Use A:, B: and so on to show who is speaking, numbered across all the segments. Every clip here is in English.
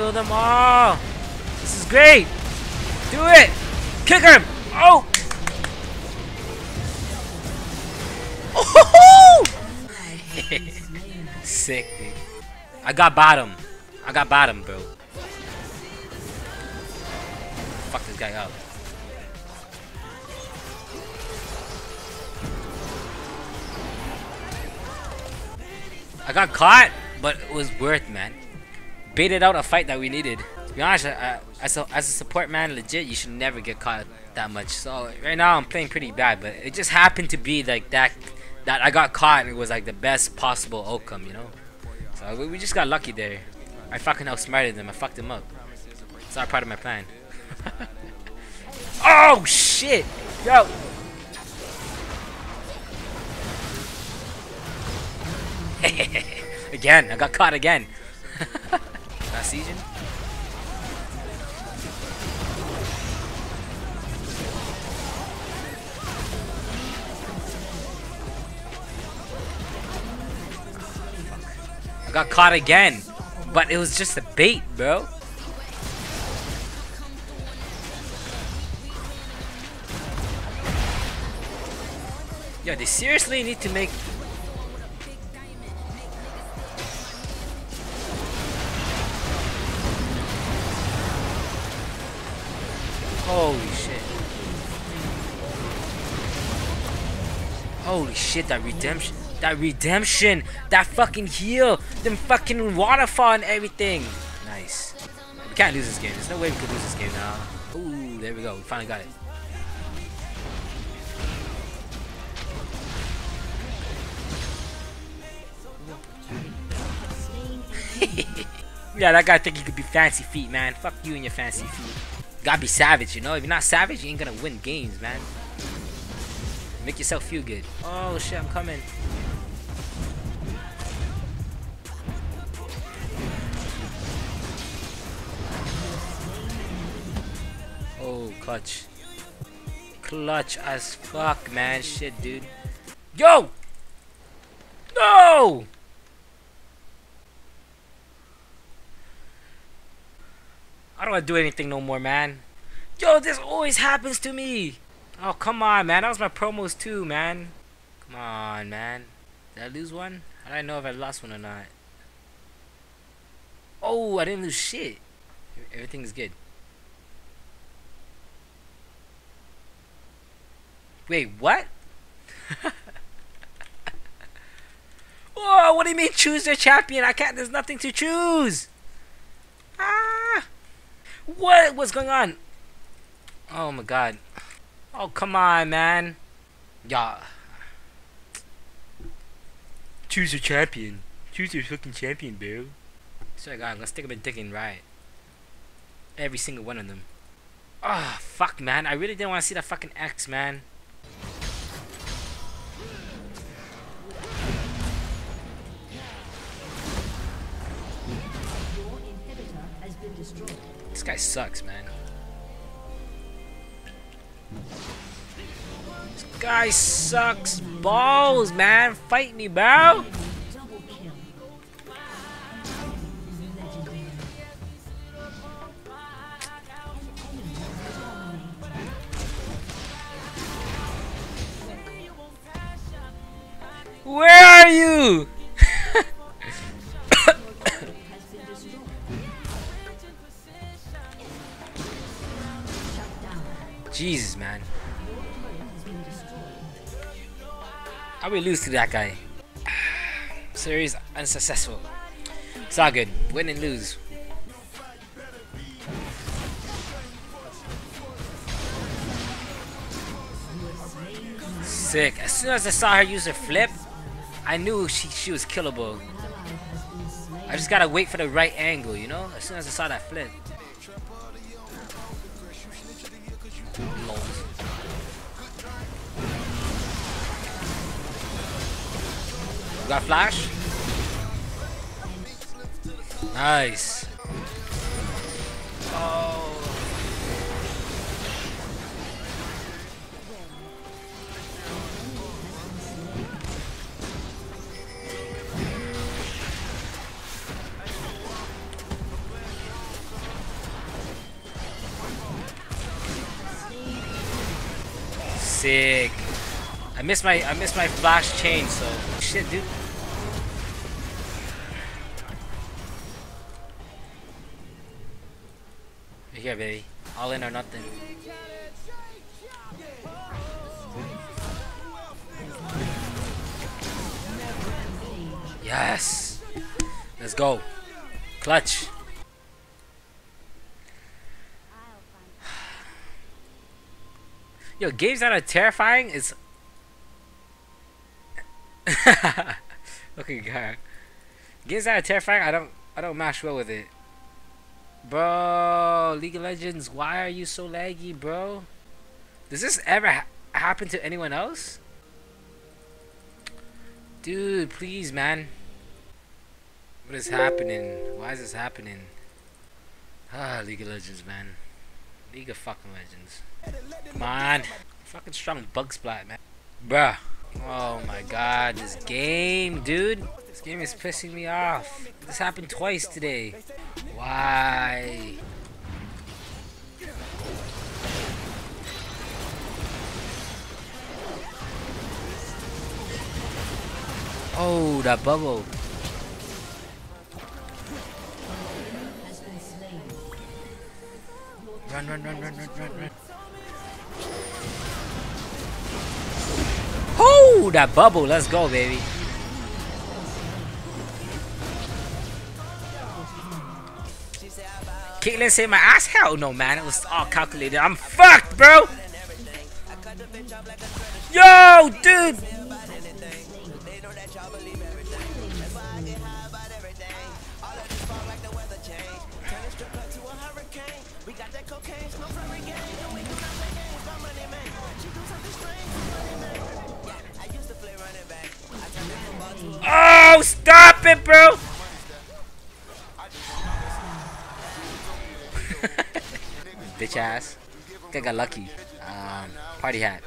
A: Kill them all. This is great. Do it. Kick him. Oh. Oh. Sick, dude. I got bottom. I got bottom, bro. Fuck this guy up. I got caught, but it was worth, man. Baited out a fight that we needed. To be honest, as a support man, legit, you should never get caught that much. So right now I'm playing pretty bad, but it just happened to be like that I got caught and it was like the best possible outcome, you know? So we just got lucky there. I fucking outsmarted them. I fucked them up. It's not part of my plan. Oh shit! Yo! Again, I got caught again. Not sieging. I got caught again, but it was just a bait, bro. Yo, they seriously need to make. Holy shit. Holy shit, that redemption. That redemption. That fucking heal. Them fucking waterfall and everything. Nice. We can't lose this game. There's no way we could lose this game now. Ooh, there we go. We finally got it. Yeah, that guy think he could be fancy feet, man. Fuck you and your fancy feet. Gotta be savage, you know? If you're not savage, you ain't gonna win games, man. Make yourself feel good. Oh shit, I'm coming. Oh, clutch. Clutch as fuck, man. Shit, dude. Yo! No! I don't want to do anything no more, man. Yo, this always happens to me. Oh, come on, man. That was my promos too, man. Come on, man. Did I lose one? How do I know if I lost one or not? Oh, I didn't lose shit. Everything's good. Wait, what? Oh, what do you mean choose your champion? I can't. There's nothing to choose. Ah. What was going on? Oh my god. Oh, come on, man. Yeah. Choose your champion. Choose your fucking champion, bro. Sorry, God. I'm gonna stick him in dick and right. Every single one of them. Oh, fuck, man. I really didn't want to see that fucking X, man. This guy sucks, man. This guy sucks balls, man. Fight me, bro. Where are you? Jesus, man. How we lose to that guy? Series unsuccessful. It's all good. Win and lose. Sick. As soon as I saw her use her flip, I knew she was killable. I just gotta wait for the right angle, you know? As soon as I saw that flip. Lord. You got flash? Nice. Oh. sick. I missed my flash chain, so shit, dude. Right here, baby. All in or nothing. Yes. Let's go. Clutch. Yo, games that are terrifying is okay, God. Games that are terrifying, I don't match well with it. Bro, League of Legends, why are you so laggy, bro? Does this ever happen to anyone else? Dude, please, man. What is happening? Why is this happening? Ah, League of Legends, man. League of fucking Legends. Come on. Fucking strong bug splat, man. Bruh. Oh my god, this game, dude. This game is pissing me off. This happened twice today. Why? Oh, that bubble. Run, run, run, run, run, run, run. Oh, that bubble. Let's go, baby. Caitlyn saved my ass? Hell no, man. It was all calculated. I'm fucked, bro. Yo, dude. Oh, stop it, bro. Bitch ass. I think I got lucky. Party hat.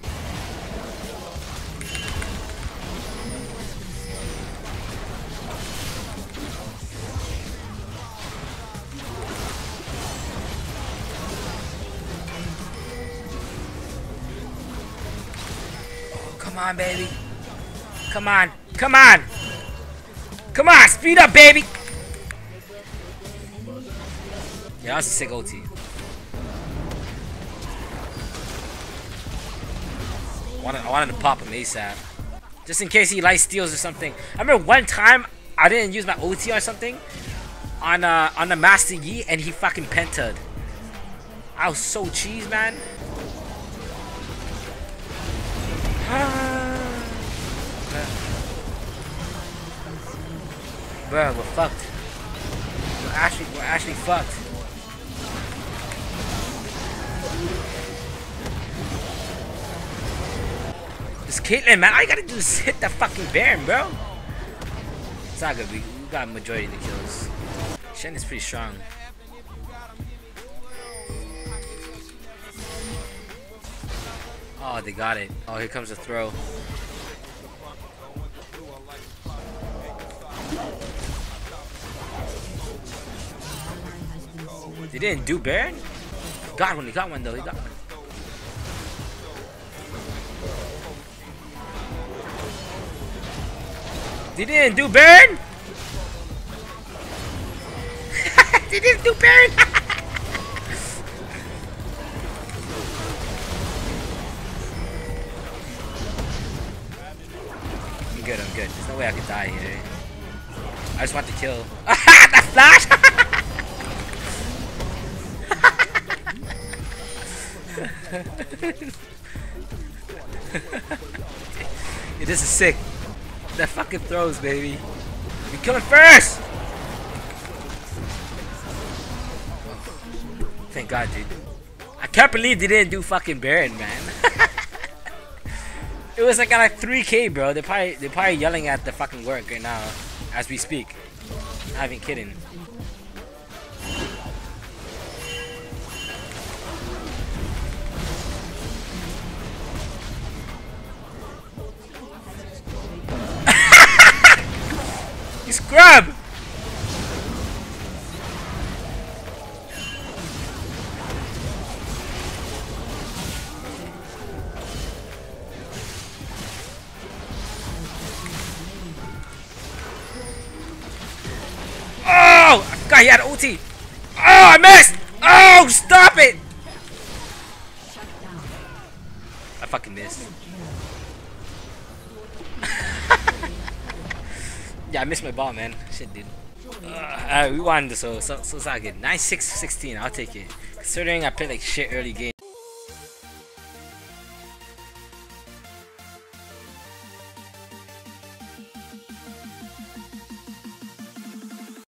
A: Oh, come on, baby. Come on. Come on. Come on. Speed up, baby. Yeah, that was a sick OT. I wanted to pop him ASAP. Just in case he light steals or something. I remember one time I didn't use my OT or something on the Master Yi and he fucking penta'd. I was so cheese, man. Bro, we're fucked. We're actually fucked. This Caitlyn, man, all you gotta do is hit the fucking Baron, bro. It's not good. We got majority of the kills. Shen is pretty strong. Oh, they got it. Oh, here comes the throw. They didn't do Baron? Got one. He got one though. He got one. They didn't do Baron? They didn't do Baron? I'm good. There's no way I could die here. I just want to kill. That flash! Yeah, this is sick. That fucking throws, baby. You kill him first! Thank God, dude. I can't believe they didn't do fucking Baron, man. It was like at like 3K, bro. They're probably yelling at the fucking work right now as we speak. Not even kidding. You scrub! forgot he had ulti. Oh, I missed. Oh, stop it. I fucking missed. Yeah, I missed my ball, man. Shit, dude. Alright, we won this, so it's all good. 9-6-16, I'll take it. Considering I played like shit early game.